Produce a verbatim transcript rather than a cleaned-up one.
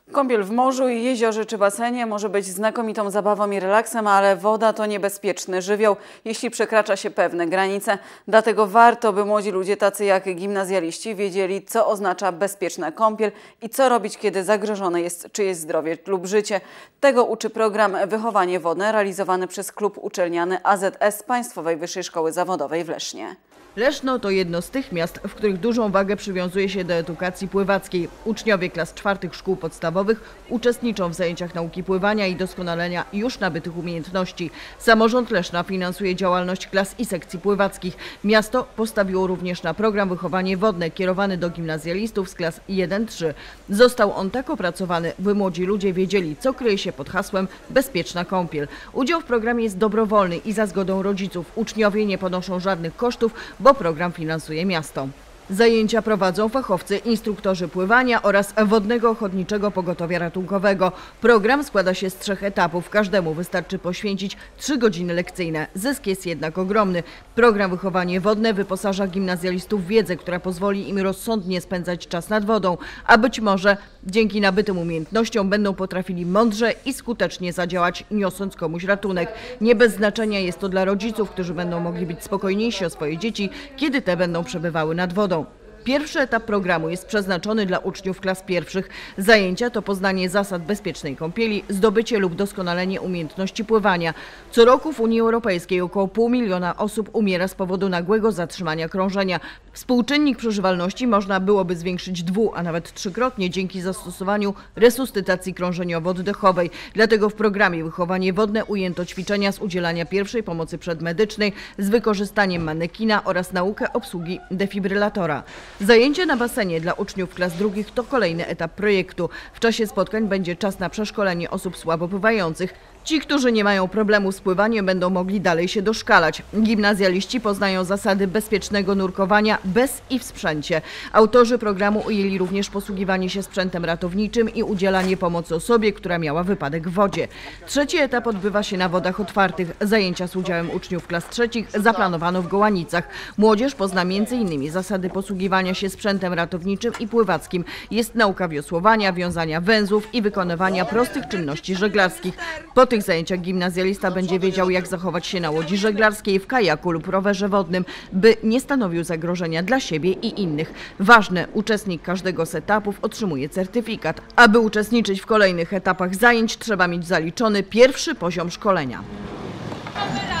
Kąpiel w morzu i jeziorze czy basenie może być znakomitą zabawą i relaksem, ale woda to niebezpieczny żywioł, jeśli przekracza się pewne granice. Dlatego warto, by młodzi ludzie tacy jak gimnazjaliści wiedzieli, co oznacza bezpieczna kąpiel i co robić, kiedy zagrożone jest czyjeś zdrowie lub życie. Tego uczy program Wychowanie wodne realizowany przez klub uczelniany A Z S Państwowej Wyższej Szkoły Zawodowej w Lesznie. Leszno to jedno z tych miast, w których dużą wagę przywiązuje się do edukacji pływackiej. Uczniowie klas czwartych szkół podstawowych uczestniczą w zajęciach nauki pływania i doskonalenia już nabytych umiejętności. Samorząd Leszna finansuje działalność klas i sekcji pływackich. Miasto postawiło również na program Wychowanie wodne kierowany do gimnazjalistów z klas jeden trzy. Został on tak opracowany, by młodzi ludzie wiedzieli, co kryje się pod hasłem bezpieczna kąpiel. Udział w programie jest dobrowolny i za zgodą rodziców. Uczniowie nie ponoszą żadnych kosztów, bo program finansuje miasto. Zajęcia prowadzą fachowcy, instruktorzy pływania oraz wodnego ochotniczego pogotowia ratunkowego. Program składa się z trzech etapów. Każdemu wystarczy poświęcić trzy godziny lekcyjne. Zysk jest jednak ogromny. Program Wychowanie wodne wyposaża gimnazjalistów w wiedzę, która pozwoli im rozsądnie spędzać czas nad wodą, a być może dzięki nabytym umiejętnościom będą potrafili mądrze i skutecznie zadziałać, niosąc komuś ratunek. Nie bez znaczenia jest to dla rodziców, którzy będą mogli być spokojniejsi o swoje dzieci, kiedy te będą przebywały nad wodą. Pierwszy etap programu jest przeznaczony dla uczniów klas pierwszych. Zajęcia to poznanie zasad bezpiecznej kąpieli, zdobycie lub doskonalenie umiejętności pływania. Co roku w Unii Europejskiej około pół miliona osób umiera z powodu nagłego zatrzymania krążenia. Współczynnik przeżywalności można byłoby zwiększyć dwu, a nawet trzykrotnie dzięki zastosowaniu resuscytacji krążeniowo-oddechowej. Dlatego w programie Wychowanie wodne ujęto ćwiczenia z udzielania pierwszej pomocy przedmedycznej z wykorzystaniem manekina oraz naukę obsługi defibrylatora. Zajęcia na basenie dla uczniów klas drugich to kolejny etap projektu. W czasie spotkań będzie czas na przeszkolenie osób słabo pływających. Ci, którzy nie mają problemu z pływaniem, będą mogli dalej się doszkalać. Gimnazjaliści poznają zasady bezpiecznego nurkowania bez i w sprzęcie. Autorzy programu ujęli również posługiwanie się sprzętem ratowniczym i udzielanie pomocy osobie, która miała wypadek w wodzie. Trzeci etap odbywa się na wodach otwartych. Zajęcia z udziałem uczniów klas trzecich zaplanowano w Gołanicach. Młodzież pozna między innymi zasady posługiwania się sprzętem ratowniczym i pływackim. Jest nauka wiosłowania, wiązania węzłów i wykonywania prostych czynności żeglarskich. Po tych zajęciach gimnazjalista będzie wiedział, jak zachować się na łodzi żeglarskiej, w kajaku lub rowerze wodnym, by nie stanowił zagrożenia dla siebie i innych. Ważne, uczestnik każdego z etapów otrzymuje certyfikat. Aby uczestniczyć w kolejnych etapach zajęć, trzeba mieć zaliczony pierwszy poziom szkolenia.